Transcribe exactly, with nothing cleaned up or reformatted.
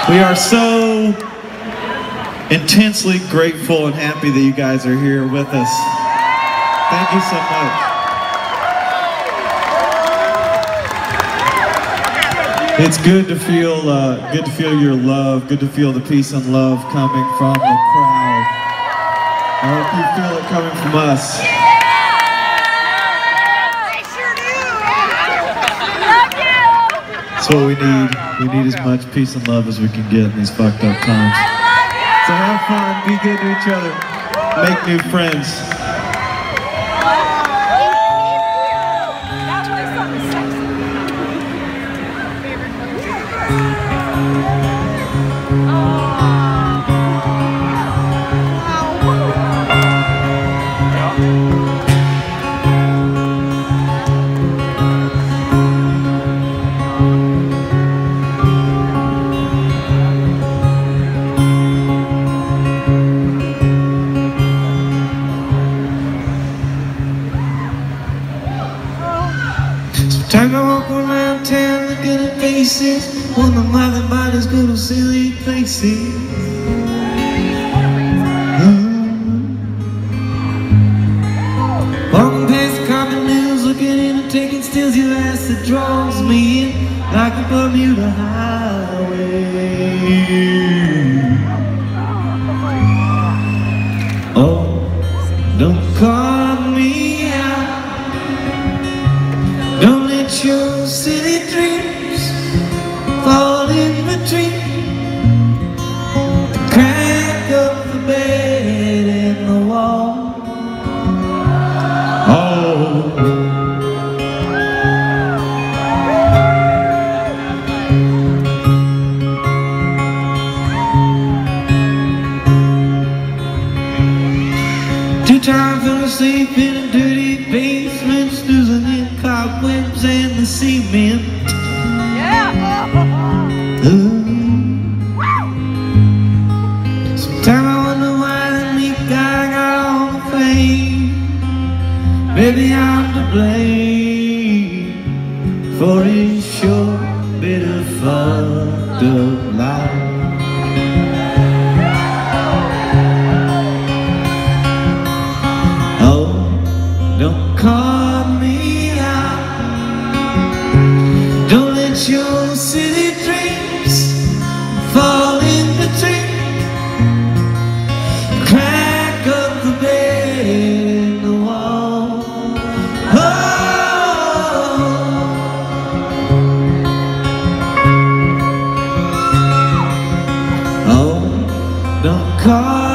We are so intensely grateful and happy that you guys are here with us. Thank you so much. It's good to feel, uh, good to feel your love, good to feel the peace and love coming from the crowd. I hope you feel it coming from us. That's what we need. We need as much peace and love as we can get in these fucked up times. So have fun, be good to each other, make new friends. Time I walk around town looking at faces, wondering why their bodies go to silly places. Walking past the common news, looking in and taking stills, your ass that draws me in like a Bermuda highway. Oh, don't call me out. Don't let your silly dreams fall in between the crack of the bed and the wall. Oh, two times I was asleep in a dirty basement, snoozing in cobwebs and the cement. Yeah. Ooh. Sometimes I wonder why that meek guy got all the fame. Maybe I'm to blame for his short, bitter, fucked up life. Oh, don't call me out. Don't let your silly dreams fall in between the crack of the bed and the wall. Oh, oh, don't call